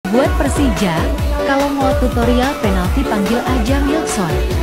Buat Persija, kalau mau tutorial penalti panggil aja Wilson.